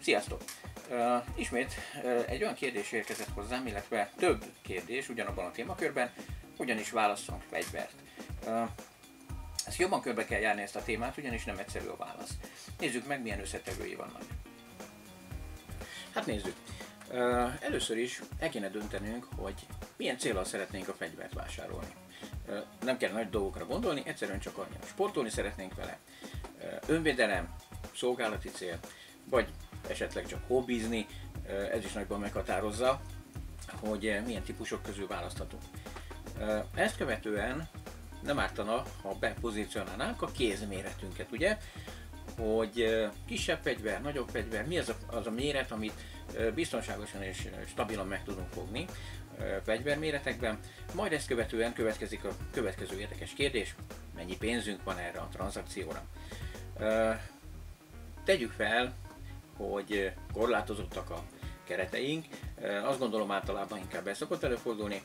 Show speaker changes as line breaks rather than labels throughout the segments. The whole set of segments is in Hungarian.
Sziasztok! Ismét egy olyan kérdés érkezett hozzám, illetve több kérdés ugyanabban a témakörben, hogyan is válasszunk fegyvert. Ezt jobban körbe kell járni ezt a témát, ugyanis nem egyszerű a válasz. Nézzük meg, milyen összetevői vannak. Hát nézzük. Először is el kéne döntenünk, hogy milyen céllal szeretnénk a fegyvert vásárolni. Nem kell nagy dolgokra gondolni, egyszerűen csak annyi. Sportolni szeretnénk vele. Önvédelem, szolgálati cél, vagy esetleg csak hobbizni, ez is nagyban meghatározza, hogy milyen típusok közül választhatunk. Ezt követően nem ártana, ha bepozícionálnánk a kézméretünket, ugye? Hogy kisebb fegyver, nagyobb fegyver, mi az a méret, amit biztonságosan és stabilan meg tudunk fogni fegyverméretekben. Majd ezt követően következik a következő érdekes kérdés, mennyi pénzünk van erre a tranzakcióra. Tegyük fel, hogy korlátozottak a kereteink, azt gondolom általában inkább ez szokott előfordulni.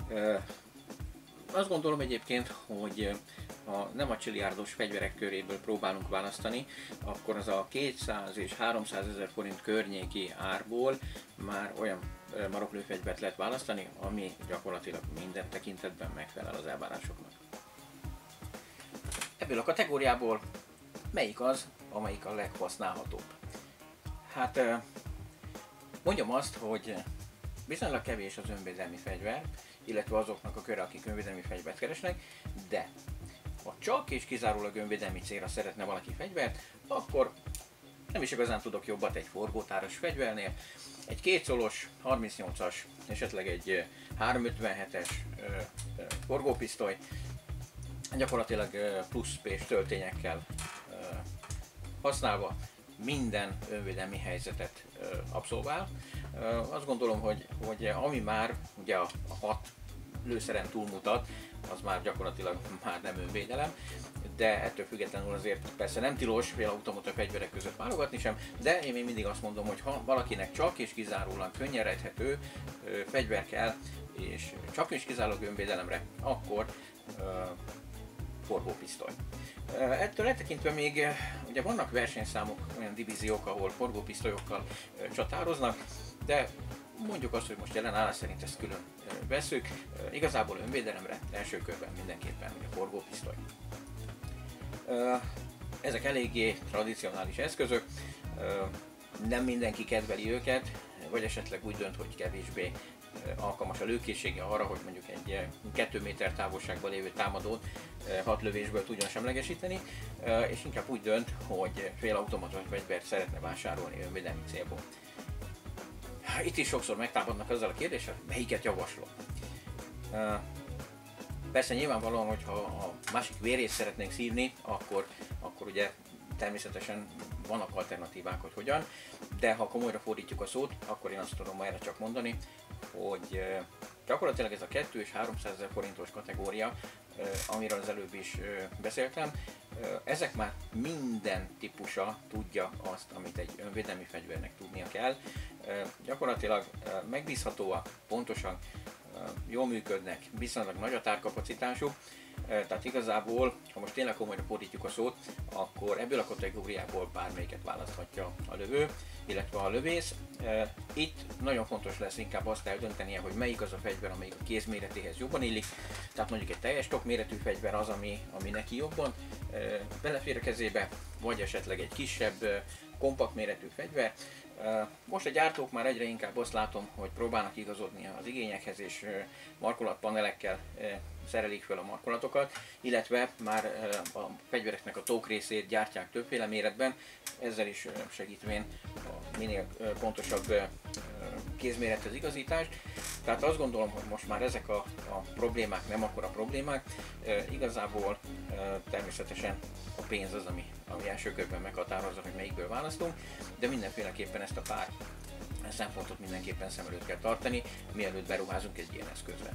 Azt gondolom egyébként, hogy ha nem a csiliárdos fegyverek köréből próbálunk választani, akkor az a 200 és 300 ezer forint környéki árból már olyan maroklőfegyvert lehet választani, ami gyakorlatilag minden tekintetben megfelel az elvárásoknak. Ebből a kategóriából melyik az, amelyik a leghasználhatóbb? Hát mondjam azt, hogy viszonylag kevés az önvédelmi fegyver, illetve azoknak a köre, akik önvédelmi fegyvert keresnek, de ha csak és kizárólag önvédelmi célra szeretne valaki fegyvert, akkor nem is igazán tudok jobbat egy forgótáros fegyvernél. Egy 2 szolos, 38-as, esetleg egy 357-es forgópisztoly, gyakorlatilag plusz PS töltényekkel használva minden önvédelmi helyzetet abszolvál. Azt gondolom, hogy ami már ugye a 6 lőszeren túlmutat, az már gyakorlatilag már nem önvédelem, de ettől függetlenül azért persze nem tilos félautomata fegyverek között válogatni sem, de én még mindig azt mondom, hogy ha valakinek csak és kizárólag könnyen rejthető fegyver kell, és csak és kizárólag önvédelemre, akkor forgópisztoly. Ettől eltekintve még ugye vannak versenyszámok, olyan divíziók, ahol forgópisztolyokkal csatároznak, de mondjuk azt, hogy most jelen állás szerint ezt külön veszük. Igazából önvédelemre első körben mindenképpen a forgópisztoly. Ezek eléggé tradicionális eszközök, nem mindenki kedveli őket, vagy esetleg úgy dönt, hogy kevésbé alkalmas a lőkészsége arra, hogy mondjuk egy 2 méter távolságban lévő támadót 6 lövésből tudjon semlegesíteni, és inkább úgy dönt, hogy félautomata fegyvert szeretne vásárolni önvédelmi célból. Itt is sokszor megtámadnak azzal a kérdéssel, melyiket javaslom. Persze nyilvánvalóan, hogyha a másik vérét szeretnénk szívni, akkor ugye természetesen vannak alternatívák, hogy hogyan, de ha komolyra fordítjuk a szót, akkor én azt tudom erre csak mondani, hogy gyakorlatilag ez a 2 és 300 ezer forintos kategória, amiről az előbb is beszéltem, ezek már minden típusa tudja azt, amit egy önvédelmi fegyvernek tudnia kell. Gyakorlatilag megbízhatóak, pontosak, jól működnek, viszonylag nagy a tárkapacitásuk, tehát igazából, ha most tényleg komolyra fordítjuk a szót, akkor ebből a kategóriából bármelyiket választhatja a lövő, illetve a lövész. Itt nagyon fontos lesz inkább azt eldöntenie, hogy melyik az a fegyver, amelyik a kézméretéhez jobban illik, tehát mondjuk egy teljes stokkméretű fegyver az, ami neki jobban belefér a kezébe, vagy esetleg egy kisebb, kompakt méretű fegyver. Most a gyártók már egyre inkább azt látom, hogy próbálnak igazodni az igényekhez, és markolatpanelekkel szerelik fel a markolatokat, illetve már a fegyvereknek a tókrészét gyártják többféle méretben, ezzel is segítvén a minél pontosabb kézmérethez igazítást. Tehát azt gondolom, hogy most már ezek a problémák nem akkora problémák, igazából természetesen a pénz az, ami első körben meghatározza, hogy melyikből választunk, de mindenféleképpen ezt a pár szempontot mindenképpen szem előtt kell tartani, mielőtt beruházunk egy ilyen eszközre.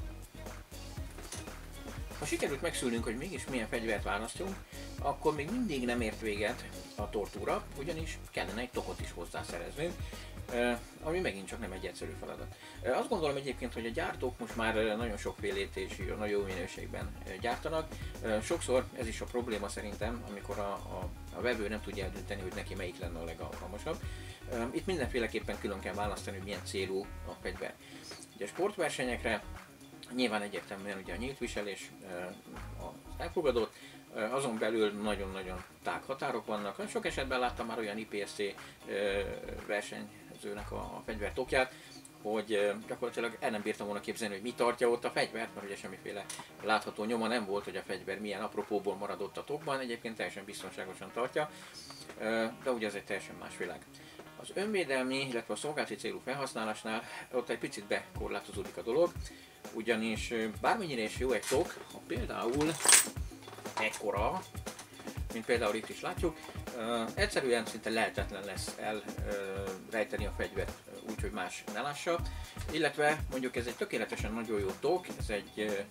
Ha sikerült megszűrnünk, hogy mégis milyen fegyvert választjunk, akkor még mindig nem ért véget a tortúra, ugyanis kellene egy tokot is hozzászereznünk. ami megint csak nem egy egyszerű feladat. Azt gondolom egyébként, hogy a gyártók most már nagyon sokfélét és nagyon jó minőségben gyártanak. Sokszor ez is a probléma szerintem, amikor a vevő nem tudja eldönteni, hogy neki melyik lenne a legalkalmasabb. Itt mindenféleképpen külön kell választani, hogy milyen célú a fegyver. Ugye a sportversenyekre nyilván egyértelműen ugye a nyílt viselés az elfogadott, azon belül nagyon-nagyon tág határok vannak. Sok esetben láttam már olyan IPSC versenyzőnek a fegyvertokját, hogy gyakorlatilag el nem bírtam volna képzelni, hogy mi tartja ott a fegyvert, mert ugye semmiféle látható nyoma nem volt, hogy a fegyver milyen apropóból maradott a tokban, egyébként teljesen biztonságosan tartja, de ugye ez egy teljesen más világ. Az önvédelmi, illetve a szolgálati célú felhasználásnál ott egy picit bekorlátozódik a dolog, ugyanis bármennyire is jó egy tok, ha például ekkora, mint például itt is látjuk, egyszerűen szinte lehetetlen lesz elrejteni a fegyvert úgy, hogy más ne lássa, illetve mondjuk ez egy tökéletesen nagyon jó tok, ez egy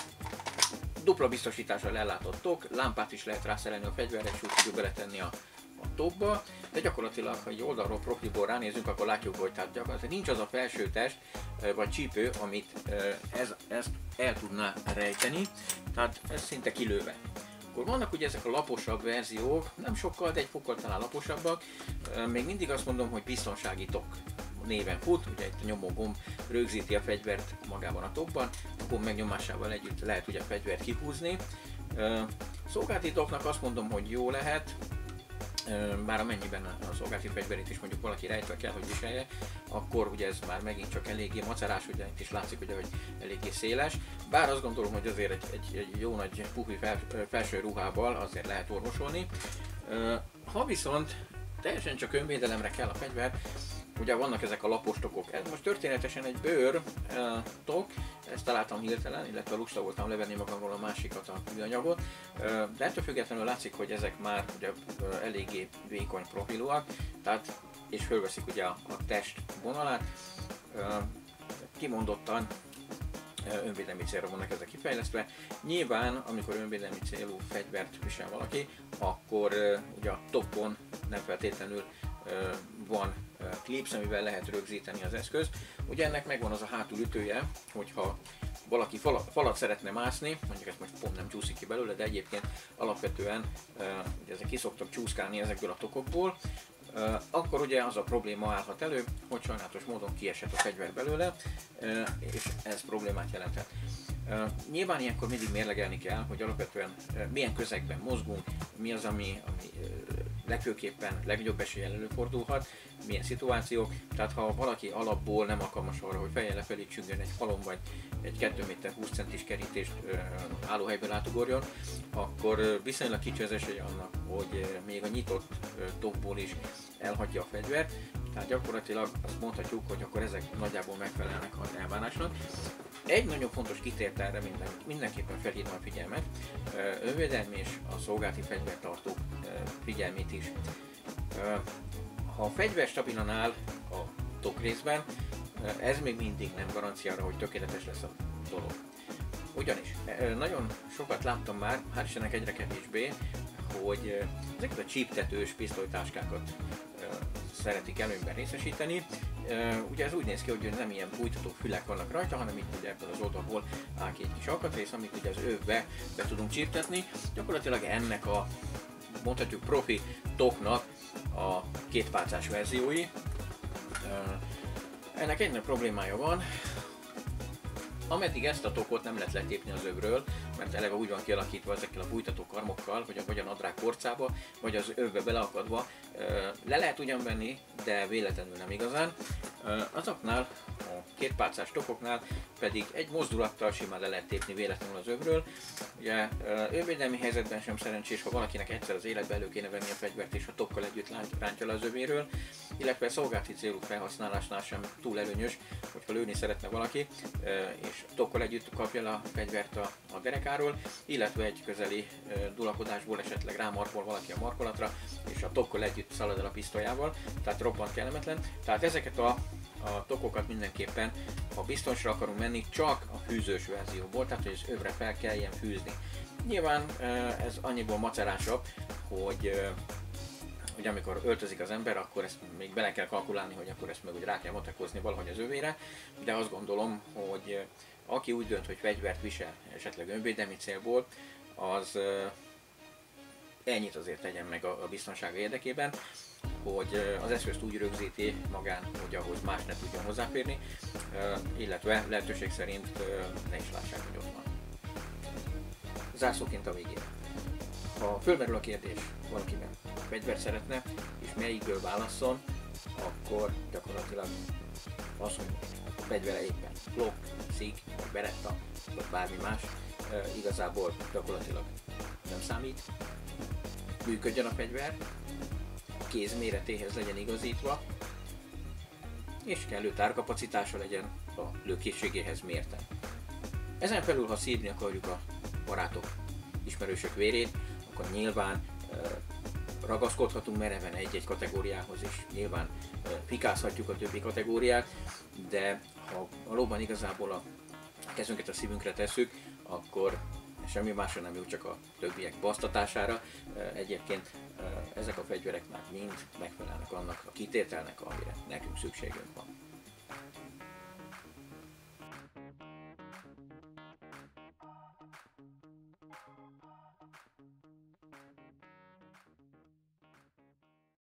dupla biztosítással ellátott tok, lámpát is lehet rászerelni a fegyverre, és úgy tudjuk beletenni a tokba, de gyakorlatilag, ha egy oldalról profilból ránézünk, akkor látjuk, hogy tehát gyakorlatilag nincs az a felső test vagy csípő, amit ezt el tudná rejteni, tehát ez szinte kilőve. Akkor vannak ugye ezek a laposabb verziók, nem sokkal, de egy fokkal talán laposabbak, még mindig azt mondom, hogy biztonsági tok néven fut, ugye itt a nyomógomb rögzíti a fegyvert magában a tokban, a gomb megnyomásával együtt lehet ugye a fegyvert kihúzni. Szolgálati toknak azt mondom, hogy jó lehet, bár amennyiben a szolgálati fegyverét is mondjuk valaki rejtve kell, hogy viselje, akkor ugye ez már megint csak eléggé macerás, ugye itt is látszik, ugye, hogy eléggé széles, bár azt gondolom, hogy azért egy jó nagy pufi felső ruhával azért lehet orvosolni. Ha viszont teljesen csak önvédelemre kell a fegyver, ugye vannak ezek a lapos tokok. Ez most történetesen egy bőr tok, ezt találtam hirtelen, illetve lusta voltam levenni magamról a másikat, a műanyagot, de ettől függetlenül látszik, hogy ezek már ugye eléggé vékony profilúak, tehát és fölveszik ugye a test vonalát, kimondottan önvédelmi célra vannak ezek kifejlesztve. Nyilván, amikor önvédelmi célú fegyvert visel valaki, akkor ugye a tokon nem feltétlenül van klipsz, amivel lehet rögzíteni az eszközt. Ugye ennek megvan az a hátulütője, hogyha valaki falat szeretne mászni, mondjuk ezt most pont nem csúszik ki belőle, de egyébként alapvetően ugye ezek ki szoktak csúszkálni ezekből a tokokból, akkor ugye az a probléma állhat elő, hogy sajnálatos módon kiesett a fegyver belőle, és ez problémát jelenthet. Nyilván ilyenkor mindig mérlegelni kell, hogy alapvetően milyen közegben mozgunk, mi az, ami legfőképpen legnagyobb eséllyel előfordulhat, milyen szituációk, tehát ha valaki alapból nem alkalmas arra, hogy fejjel lefelé csüngön egy falon, vagy egy 2 méter 20 centis kerítést állóhelyből átugorjon, akkor viszonylag kicsi az esélye annak, hogy még a nyitott tokból is elhagyja a fegyvert, tehát gyakorlatilag azt mondhatjuk, hogy akkor ezek nagyjából megfelelnek az elvárásnak. Egy nagyon fontos kitételre mindenképpen felhívnám a figyelmet, önvédelmi és a szolgálati fegyvertartók figyelmét is. Ha a fegyver stabilan áll a tokrészben, ez még mindig nem garancia arra, hogy tökéletes lesz a dolog. Ugyanis nagyon sokat láttam már, hál' Istennek egyre kevésbé, hogy ezeket a csíptetős pisztolytáskákat szeretik előnyben részesíteni. Ugye ez úgy néz ki, hogy nem ilyen bújtató fülek vannak rajta, hanem itt ugye ebből az oldalból áll ki egy kis alkatrész, amit ugye az övbe be tudunk csíptetni. Gyakorlatilag ennek a, mondhatjuk, profi toknak a kétpálcás verziói. Ennek egy nagy problémája van, ameddig ezt a tokot nem lehet letépni az övről, mert eleve úgy van kialakítva ezekkel a bújtató karmokkal, hogy vagy a nadrág porcába, vagy az övbe beleakadva le lehet ugyan venni, de véletlenül nem igazán. Azoknál, a kétpálcás tokoknál pedig egy mozdulattal simán le lehet tépni véletlenül az övről. Ugye önvédelmi helyzetben sem szerencsés, ha valakinek egyszer az életbe elő kéne venni a fegyvert és a tokkal együtt rántja le az övéről, illetve szolgálati célú felhasználásnál sem túl előnyös, hogyha lőni szeretne valaki, és tokkal együtt kapja le a fegyvert a derekáról, illetve egy közeli dulakodásból esetleg rámarkol valaki a markolatra, és a tokkal együtt szalad el a pisztolyával, tehát roppant kellemetlen. Tehát ezeket a tokokat mindenképpen, ha biztonsra akarunk menni, csak a fűzős verzióból, tehát hogy az övre fel kelljen fűzni. Nyilván ez annyiból macerásabb, hogy hogy amikor öltözik az ember, akkor ezt még bele kell kalkulálni, hogy akkor ezt meg úgy rá kell matekozni valahogy az övére, de azt gondolom, hogy aki úgy dönt, hogy fegyvert visel esetleg önvédelmi célból, az ennyit azért tegyen meg a biztonsága érdekében, hogy az eszközt úgy rögzíti magán, hogy ahhoz más ne tudjon hozzáférni, illetve lehetőség szerint ne is lássák, hogy ott van. Zárszóként a végére. Ha fölmerül a kérdés valakiben, fegyvert szeretne, és melyikből válasszon, akkor gyakorlatilag az, hogy fegyvere éppen Glock, SIG, vagy Beretta, vagy bármi más, igazából gyakorlatilag nem számít. Működjön a fegyver, kéz méretéhez legyen igazítva, és kellő tárkapacitása legyen a lőkészségéhez mérten. Ezen felül, ha szívni akarjuk a barátok, ismerősök vérét, akkor nyilván ragaszkodhatunk mereven egy-egy kategóriához, és nyilván fikázhatjuk a többi kategóriát, de ha valóban igazából a kezünket a szívünkre tesszük, akkor semmi másra nem jó, csak a többiek basztatására. Egyébként ezek a fegyverek már mind megfelelnek annak a kitételnek, amire nekünk szükségünk van.